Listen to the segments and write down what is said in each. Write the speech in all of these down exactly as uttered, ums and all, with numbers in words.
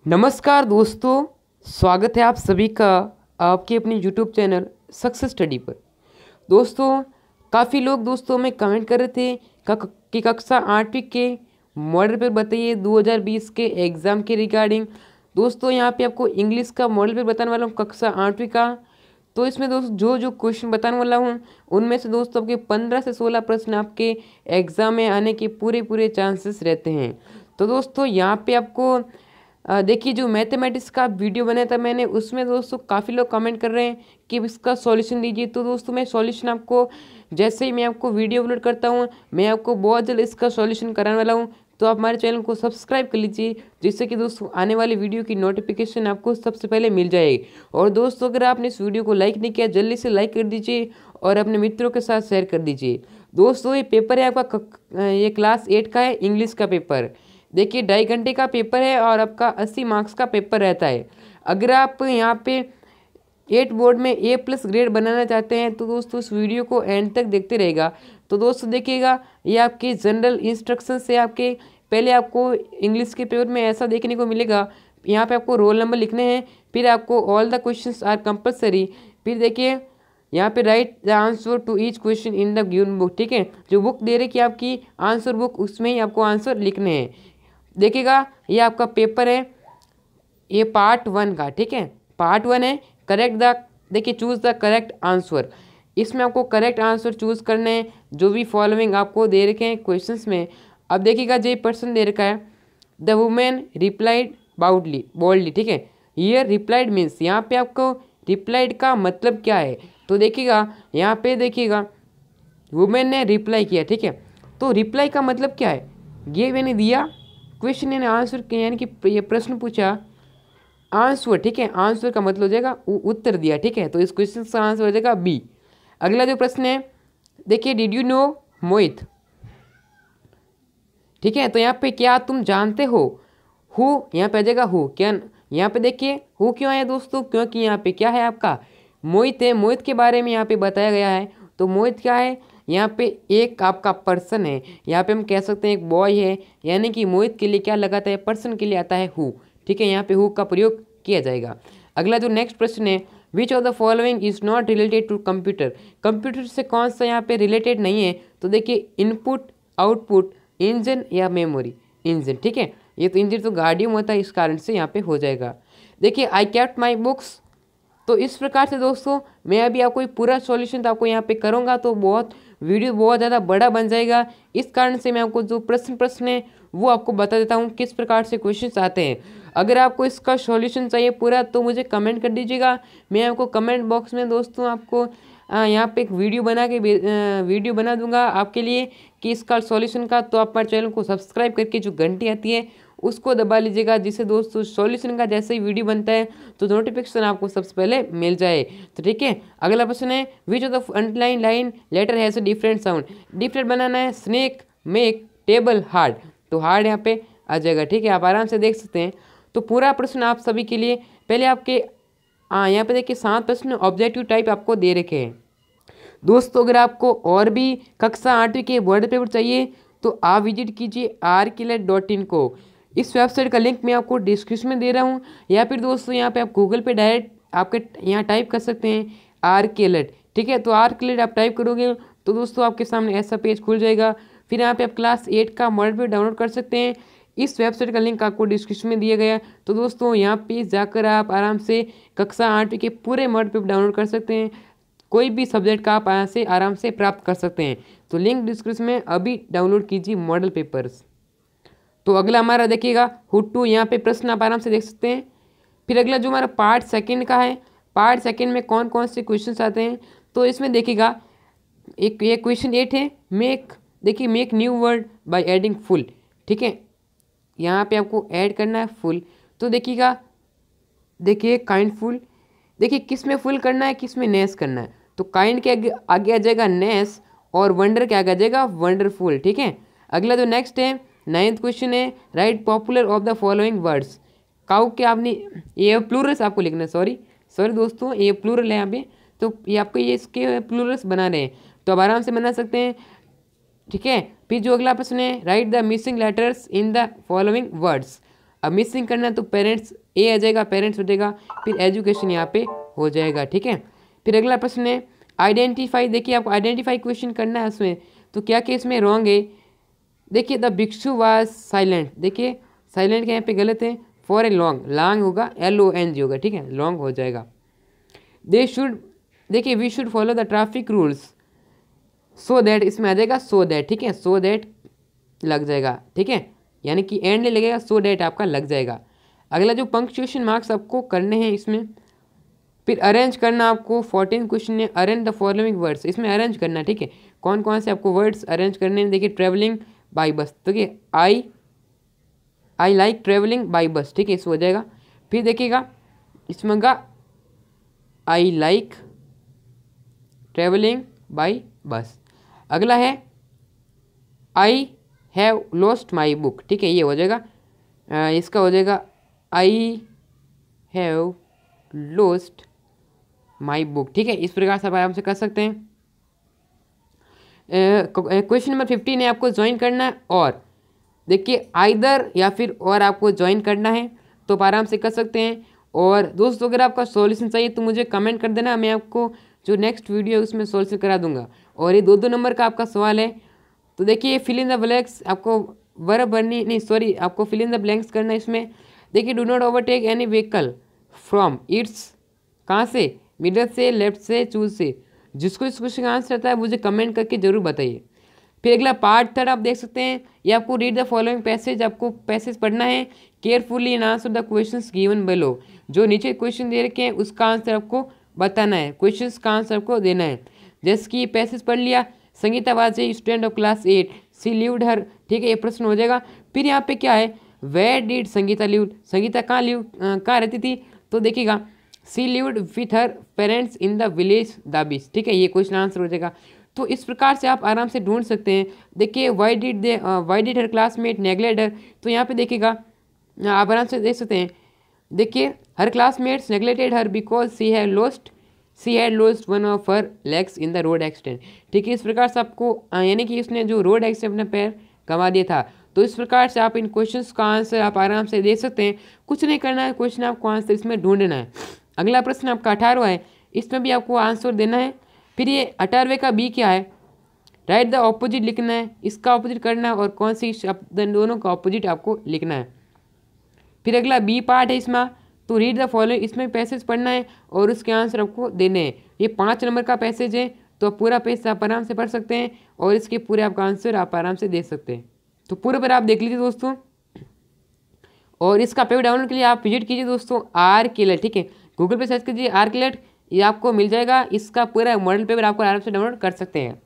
नमस्कार दोस्तों, स्वागत है आप सभी का आपके अपने यूट्यूब चैनल सक्सेस स्टडी पर। दोस्तों, काफ़ी लोग दोस्तों में कमेंट कर रहे थे कि कक्षा आठवीं के मॉडल पेपर बताइए दो हज़ार बीस के एग्ज़ाम के रिगार्डिंग। दोस्तों, यहाँ पे आपको इंग्लिश का मॉडल पेपर बताने वाला हूँ कक्षा आठवीं का। तो इसमें दोस्तों जो जो क्वेश्चन बताने वाला हूँ उनमें से दोस्तों आपके पंद्रह से सोलह प्रश्न आपके एग्ज़ाम में आने के पूरे पूरे चांसेस रहते हैं। तो दोस्तों यहाँ पे आपको देखिए, जो मैथमेटिक्स का वीडियो बनाया था मैंने, उसमें दोस्तों काफ़ी लोग कमेंट कर रहे हैं कि इसका सॉल्यूशन दीजिए। तो दोस्तों मैं सॉल्यूशन आपको जैसे ही मैं आपको वीडियो अपलोड करता हूँ, मैं आपको बहुत जल्द इसका सॉल्यूशन कराने वाला हूँ। तो आप हमारे चैनल को सब्सक्राइब कर लीजिए, जिससे कि दोस्तों आने वाली वीडियो की नोटिफिकेशन आपको सबसे पहले मिल जाएगी। और दोस्तों, अगर आपने इस वीडियो को लाइक नहीं किया, जल्दी से लाइक कर दीजिए और अपने मित्रों के साथ शेयर कर दीजिए। दोस्तों, ये पेपर है आपका, ये क्लास एट का है, इंग्लिश का पेपर। देखिए, ढाई घंटे का पेपर है और आपका अस्सी मार्क्स का पेपर रहता है। अगर आप यहाँ पे एट बोर्ड में ए प्लस ग्रेड बनाना चाहते हैं तो दोस्तों इस वीडियो को एंड तक देखते रहेगा। तो दोस्तों देखिएगा, ये आपके जनरल इंस्ट्रक्शन से आपके पहले आपको इंग्लिश के पेपर में ऐसा देखने को मिलेगा। यहाँ पे आपको रोल नंबर लिखने हैं, फिर आपको all the questions are compulsory. फिर देखिए यहाँ पे right the answer to each question in the given book. ठीक है, जो बुक दे रही कि आपकी आंसर बुक, उसमें ही आपको आंसर लिखने हैं। देखिएगा, ये आपका पेपर है, ये पार्ट वन का। ठीक है, पार्ट वन है करेक्ट द, देखिए चूज़ द करेक्ट आंसर। इसमें आपको करेक्ट आंसर चूज़ करने हैं, जो भी फॉलोइंग आपको दे रखे हैं क्वेश्चंस में। अब देखिएगा, जो पर्सन दे रखा है, the women replied boldly boldly. ठीक है, ये रिप्लाइड मीन्स, यहाँ पे आपको रिप्लाइड का मतलब क्या है। तो देखिएगा, यहाँ पे देखिएगा वुमेन ने रिप्लाई किया। ठीक है, तो रिप्लाई का मतलब क्या है, ये मैंने दिया क्वेश्चन, यानी आंसर, यानी कि ये प्रश्न पूछा, आंसर। ठीक है, आंसर का मतलब हो जाएगा उत्तर दिया। ठीक है, तो इस क्वेश्चन का आंसर हो जाएगा बी। अगला जो प्रश्न है, देखिए, डिड यू नो मोहित। ठीक है, तो यहाँ पे क्या तुम जानते हो, हु, यहाँ पे आ जाएगा हु। क्या, यहाँ पे देखिए हु क्यों आया दोस्तों, क्योंकि यहाँ पे क्या है आपका मोहित है। मोहित के बारे में यहाँ पे बताया गया है। तो मोहित क्या है, यहाँ पे एक आपका पर्सन है, यहाँ पे हम कह सकते हैं एक बॉय है, यानी कि मोहित के लिए क्या लगाता है, पर्सन के लिए आता है हु। ठीक है, यहाँ पे हु का प्रयोग किया जाएगा। अगला जो नेक्स्ट प्रश्न है, which of the following is not related to computer. Computer से कौन सा यहाँ पे रिलेटेड नहीं है। तो देखिए, इनपुट, आउटपुट, इंजन या मेमोरी। इंजन। ठीक है, ये तो इंजन तो गाड़ी में होता है, इस कारण से यहाँ पे हो जाएगा। देखिए, आई केप्ट माई बुक्स। तो इस प्रकार से दोस्तों मैं अभी आपको पूरा सॉल्यूशन तो आपको यहाँ पे करूँगा, तो बहुत वीडियो बहुत ज़्यादा बड़ा बन जाएगा। इस कारण से मैं आपको जो प्रश्न प्रश्न है वो आपको बता देता हूँ किस प्रकार से क्वेश्चंस आते हैं। अगर आपको इसका सॉल्यूशन चाहिए पूरा, तो मुझे कमेंट कर दीजिएगा। मैं आपको कमेंट बॉक्स में दोस्तों आपको यहाँ पे एक वीडियो बना के वीडियो बना दूंगा आपके लिए कि इसका सॉल्यूशन का। तो आप हमारे चैनल को सब्सक्राइब करके जो घंटी आती है उसको दबा लीजिएगा, जिससे दोस्तों सॉल्यूशन का जैसे ही वीडियो बनता है तो नोटिफिकेशन आपको सबसे पहले मिल जाए। तो ठीक है, अगला प्रश्न है, which of the underline line letter has a different sound. Different बनाना है, स्नेक, मेक, टेबल, हार्ड। तो हार्ड यहाँ पे आ जाएगा। ठीक है, आप आराम से देख सकते हैं। तो पूरा प्रश्न आप सभी के लिए पहले आपके हाँ यहाँ पे देखिए सात प्रश्न ऑब्जेक्टिव टाइप आपको दे रखे हैं। दोस्तों, अगर आपको और भी कक्षा आठवीं के बोर्ड पेपर चाहिए तो आप विजिट कीजिए आर किलेट डॉट इन को। इस वेबसाइट का लिंक मैं आपको डिस्क्रिप्शन में दे रहा हूँ, या फिर दोस्तों यहाँ पे आप गूगल पे डायरेक्ट आपके यहाँ टाइप कर सकते हैं आर किलेट। ठीक है, तो आर किलेट आप टाइप करोगे तो दोस्तों आपके सामने ऐसा पेज खुल जाएगा। फिर यहाँ पे आप क्लास एट का मॉडल पेपर डाउनलोड कर सकते हैं। इस वेबसाइट का लिंक आपको डिस्क्रिप्शन में दिया गया है। तो दोस्तों यहाँ पे जाकर आप आराम से कक्षा आठवीं के पूरे मॉडल पेपर डाउनलोड कर सकते हैं। कोई भी सब्जेक्ट का आप यहाँ से आराम से प्राप्त कर सकते हैं। तो लिंक डिस्क्रिप्शन में अभी डाउनलोड कीजिए मॉडल पेपर्स। तो अगला हमारा देखिएगा हुट्टू, यहाँ पे प्रश्न आप आराम से देख सकते हैं। फिर अगला जो हमारा पार्ट सेकंड का है, पार्ट सेकंड में कौन कौन से क्वेश्चंस आते हैं। तो इसमें देखिएगा एक ये क्वेश्चन एट है, मेक, देखिए make new word by adding full. ठीक है, यहाँ पे आपको ऐड करना है फुल। तो देखिएगा, देखिए काइंड फुल, देखिए किस में फुल करना है, किस में नेस करना है। तो काइंड के आगे आगे आ जाएगा नेस, और वंडर के आगे आ जाएगा वंडरफुल। ठीक है, अगला जो नेक्स्ट है नाइन्थ क्वेश्चन है, right popular of the following words. Cow के आपने ये प्लूरल्स आपको लिखना है, सॉरी सॉरी दोस्तों ये प्लूरल है यहाँ पे, तो ये आपको ये इसके प्लूरल्स बना रहे हैं, तो आप आराम से बना सकते हैं। ठीक है, फिर जो अगला प्रश्न है, write the missing letters in the following words. अब मिसिंग करना है तो पेरेंट्स ए आ जाएगा, पेरेंट्स हो जाएगा, फिर एजुकेशन यहाँ पे हो जाएगा। ठीक है, फिर अगला प्रश्न है आइडेंटिफाई। देखिए आपको आइडेंटिफाई क्वेश्चन करना है उसमें, तो क्या क्या इसमें रॉन्ग है। देखिए द भिक्षु वाज साइलेंट, देखिए साइलेंट के यहाँ पे गलत है, फॉर ए लॉन्ग, लॉन्ग होगा एल ओ एन जी होगा। ठीक है, लॉन्ग हो जाएगा। दे शुड, देखिए we should follow the traffic rules so that, इसमें आ जाएगा सो दैट। ठीक है, सो दैट लग जाएगा। ठीक है, यानी कि एंड लगेगा, सो दैट आपका लग जाएगा। अगला जो पंक्चुएशन मार्क्स आपको करने हैं इसमें, फिर अरेंज करना आपको फोर्टीन क्वेश्चन है, अरेंज द फॉलोइंग वर्ड्स, इसमें अरेंज करना। ठीक है, कौन कौन से आपको वर्ड्स अरेंज करने हैं। देखिए ट्रेवलिंग बाई बस, देखिए I I like travelling by bus. ठीक है, इसमें हो जाएगा। फिर देखिएगा इसमें होगा आई लाइक ट्रेवलिंग बाई बस। अगला है I have lost my book. ठीक है, ये हो जाएगा, आ, इसका हो जाएगा I have lost my book. ठीक है, इस प्रकार से आप आराम से कर सकते हैं। क्वेश्चन नंबर फिफ्टीन है, आपको ज्वाइन करना है और देखिए आइदर या फिर और आपको ज्वाइन करना है तो आप आराम से कर सकते हैं। और दोस्तों अगर आपका सॉल्यूशन चाहिए तो मुझे कमेंट कर देना, मैं आपको जो नेक्स्ट वीडियो है उसमें सॉल्यूशन करा दूंगा। और ये दो दो नंबर का आपका सवाल है, तो देखिए फिल इन द ब्लैंक्स, आपको वर्ब भरनी नहीं सॉरी आपको फिल इन द ब्लैंक्स करना है इसमें। देखिए do not overtake any vehicle from its, कहाँ से, मिडल से, लेफ्ट से, चूज से। जिसको इस क्वेश्चन का आंसर आता है मुझे कमेंट करके जरूर बताइए। फिर अगला पार्ट थर्ड आप देख सकते हैं, ये आपको रीड द फॉलोइंग पैसेज, आपको पैसेज पढ़ना है carefully and answer the questions given below. जो नीचे क्वेश्चन दे रखे हैं उसका आंसर आपको बताना है, क्वेश्चंस का आंसर आपको देना है। जैसे कि पैसेज पढ़ लिया, Sangeeta was a student of class eight, she lived her. ठीक है, ये प्रश्न हो जाएगा। फिर यहाँ पे क्या है, where did Sangeeta live, Sangeeta कहाँ लिव कहाँ रहती थी, तो देखिएगा she lived with her parents in the village Dabis. ठीक है, ये क्वेश्चन आंसर हो जाएगा। तो इस प्रकार से आप आराम से ढूंढ सकते हैं। देखिए why did they why did her classmate neglect her, तो यहाँ पे देखिएगा आप आराम से देख सकते हैं। देखिए her classmates neglected her because she had lost she had lost one of her legs in the road accident. ठीक है, इस प्रकार से आपको यानी कि उसने जो रोड एक्सीडेंट अपना पैर गंवा दिया था। तो इस प्रकार से आप इन क्वेश्चंस का आंसर आप आराम से दे सकते हैं। कुछ नहीं करना है, क्वेश्चन आपको आंसर इसमें ढूंढना है। अगला प्रश्न आपका अठारहवां है, इसमें भी आपको आंसर देना है। फिर ये अठारहवें का बी क्या है, राइट द ऑपोजिट लिखना है, इसका ऑपोजिट करना है और कौन सी शब्द दोनों का ऑपोजिट आपको लिखना है। फिर अगला बी पार्ट है इसमें, तो रीड द फॉलोइंग, इसमें पैसेज पढ़ना है और उसके आंसर आपको देने हैं। ये पाँच नंबर का पैसेज है, तो पूरा पेज आप आराम से पढ़ सकते हैं और इसके पूरे आपका आंसर आप आराम से दे सकते हैं। तो पूरे पर आप देख लीजिए दोस्तों, और इसका पेपर डाउनलोड के लिए आप विजिट कीजिए दोस्तों आर किलेट। ठीक है, गूगल पे सर्च कीजिए आर किलेट, ये आपको मिल जाएगा। इसका पूरा मॉडल पेपर आपको आराम से डाउनलोड कर सकते हैं।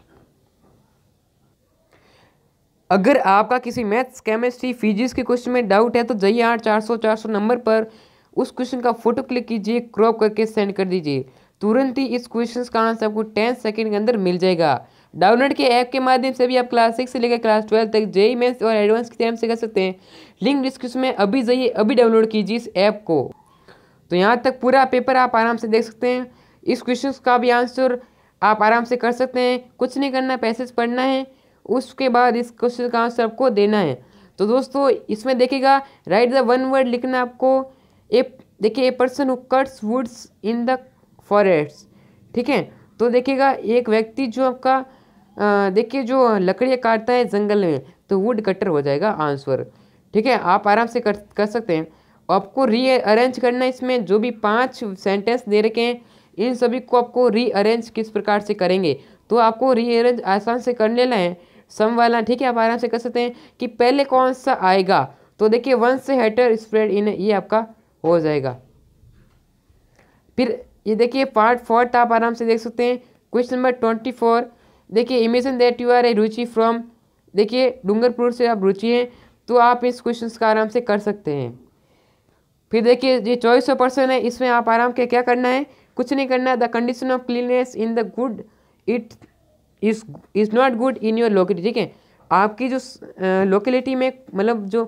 अगर आपका किसी मैथ्स, केमिस्ट्री, फिजिक्स के क्वेश्चन में डाउट है तो जाइए आठ चार सौ चार सौ नंबर पर उस क्वेश्चन का फोटो क्लिक कीजिए, क्रॉप करके सेंड कर दीजिए। तुरंत ही इस क्वेश्चन का आंसर आपको टेन सेकंड के अंदर मिल जाएगा। डाउनलोड के ऐप के माध्यम से भी आप क्लास सिक्स से लेकर क्लास ट्वेल्थ तक जेईई मेंस और एडवांस की तैयारी से कर सकते हैं। लिंक डिस्क्रिप्शन में अभी जाइए, अभी डाउनलोड कीजिए इस ऐप को। तो यहाँ तक पूरा पेपर आप आराम से देख सकते हैं। इस क्वेश्चन का भी आंसर आप आराम से कर सकते हैं। कुछ नहीं करना, पैसेज पढ़ना है, उसके बाद इस क्वेश्चन का आंसर आपको देना है। तो दोस्तों इसमें देखिएगा राइट द वन वर्ड लिखना आपको। ए देखिए a person who cuts woods in the forest. ठीक है, तो देखिएगा एक व्यक्ति जो आपका देखिए जो लकड़ियाँ काटता है जंगल में, तो वुड कटर हो जाएगा आंसर। ठीक है, आप आराम से कर कर सकते हैं। आपको री अरेंज करना है, इसमें जो भी पांच सेंटेंस दे रखे हैं इन सभी को आपको री अरेंज किस प्रकार से करेंगे, तो आपको री अरेंज आसान से कर लेना है सम वाला। ठीक है, आप आराम से कर सकते हैं कि पहले कौन सा आएगा। तो देखिए वन से हेटर स्प्रेड इन, ये आपका हो जाएगा। फिर ये देखिए पार्ट फोर्थ आप आराम से देख सकते हैं। क्वेश्चन नंबर ट्वेंटी फोर, देखिए imagine that you are a Ruchi from, देखिए डूंगरपुर से आप रुचि हैं, तो आप इस क्वेश्चन का आराम से कर सकते हैं। फिर देखिए ये चॉइस ऑफ पर्सन है, इसमें आप आराम के क्या करना है, कुछ नहीं करना है। The condition of cleanness in the good it is is not good in your locality. ठीक है, आपकी जो लोकेलिटी में मतलब जो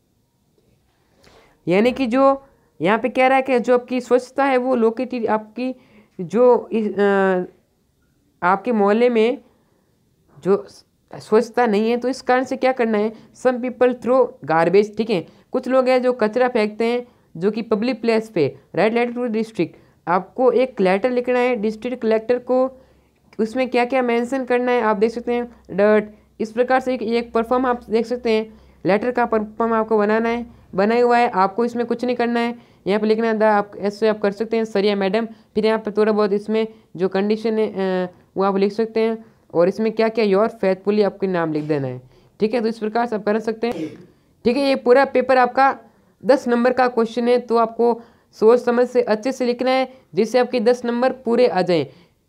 यानी कि जो यहाँ पे कह रहा है कि जो आपकी स्वच्छता है वो लोकेलिटी आपकी जो इस आ, आपके मोहल्ले में जो स्वच्छता नहीं है, तो इस कारण से क्या करना है, सम पीपल थ्रो गार्बेज। ठीक है, कुछ लोग हैं जो कचरा फेंकते हैं जो कि पब्लिक प्लेस पे। राइट लेटर टू डिस्ट्रिक्ट, आपको एक लेटर लिखना है डिस्ट्रिक्ट कलेक्टर को, उसमें क्या क्या मेंशन करना है आप देख सकते हैं डॉट। इस प्रकार से एक, एक परफॉर्म आप देख सकते हैं, लेटर का परफॉर्म आपको बनाना है, बनाया हुआ है, आपको इसमें कुछ नहीं करना है, यहाँ पे लिखना है आप ऐसे आप कर सकते हैं सर या मैडम। फिर यहाँ पे थोड़ा बहुत इसमें जो कंडीशन है वो आप लिख सकते हैं, और इसमें क्या क्या योर फेथफुली आपके नाम लिख देना है। ठीक है, तो इस प्रकार से आप कर सकते हैं। ठीक है, ये पूरा पेपर आपका दस नंबर का क्वेश्चन है, तो आपको सोच समझ से अच्छे से लिखना है जिससे आपके दस नंबर पूरे आ जाएं।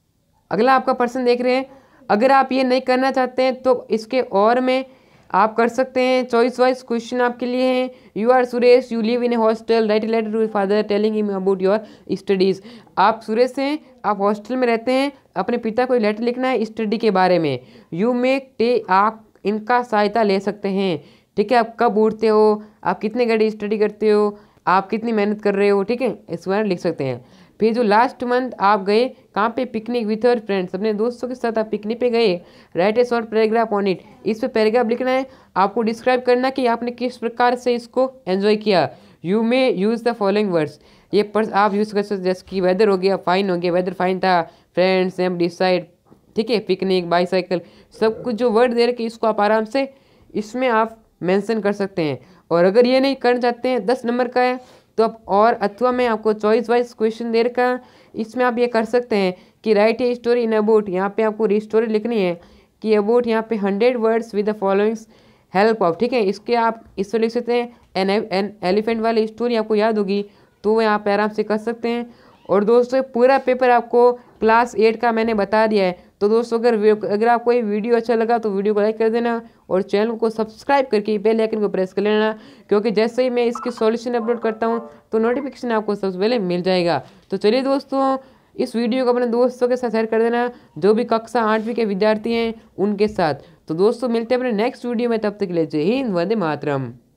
अगला आपका प्रश्न देख रहे हैं, अगर आप ये नहीं करना चाहते हैं तो इसके और में आप कर सकते हैं। चॉइस वाइज क्वेश्चन आपके लिए हैं। You are Suresh, you live in a hostel, write letter to father telling him about your studies. आप सुरेश हैं, आप हॉस्टल में रहते हैं, अपने पिता को लेटर लिखना है स्टडी के बारे में। यू मेक टे, आप इनका सहायता ले सकते हैं। ठीक है, आप कब उठते हो, आप कितने घंटे स्टडी करते हो, आप कितनी मेहनत कर रहे हो। ठीक है, इस बारे में लिख सकते हैं। फिर जो लास्ट मंथ आप गए कहाँ पे, पिकनिक विथ योर फ्रेंड्स, अपने दोस्तों के साथ आप पिकनिक पे गए। Write a short paragraph on it, इस पे पैराग्राफ लिखना है, आपको डिस्क्राइब करना कि आपने किस प्रकार से इसको एंजॉय किया। You may use the following words, ये पर्स आप यूज़ कर सकते जैसे कि वेदर हो गया, फाइन हो गया, वेदर फाइन था, फ्रेंड्स एम डिसाइड, ठीक है, पिकनिक, बाईसाइकिल, सब कुछ जो वर्ड दे रखे इसको आप आराम से इसमें आप मेंशन कर सकते हैं। और अगर ये नहीं करना चाहते हैं, दस नंबर का है तो आप और अथवा में आपको चॉइस वाइज क्वेश्चन दे रखा, इसमें आप ये कर सकते हैं कि write a story in about, यहाँ पे आपको स्टोरी लिखनी है कि अबाउट यहाँ पे hundred words with the followings help of. ठीक है, इसके आप इससे लिख सकते हैं एन एन एलिफेंट वाली स्टोरी आपको याद होगी तो वह आप आराम से कर सकते हैं। और दोस्तों पूरा पेपर आपको क्लास एट का मैंने बता दिया है। तो दोस्तों अगर अगर आपको ये वीडियो अच्छा लगा तो वीडियो को लाइक कर देना और चैनल को सब्सक्राइब करके बेल आइकन को प्रेस कर लेना, क्योंकि जैसे ही मैं इसकी सॉल्यूशन अपलोड करता हूँ तो नोटिफिकेशन आपको सबसे पहले मिल जाएगा। तो चलिए दोस्तों, इस वीडियो को अपने दोस्तों के साथ शेयर कर देना जो भी कक्षा आठवीं के विद्यार्थी हैं उनके साथ। तो दोस्तों मिलते हैं अपने नेक्स्ट वीडियो में, तब तक के लिए जय हिंद, वंदे मातरम।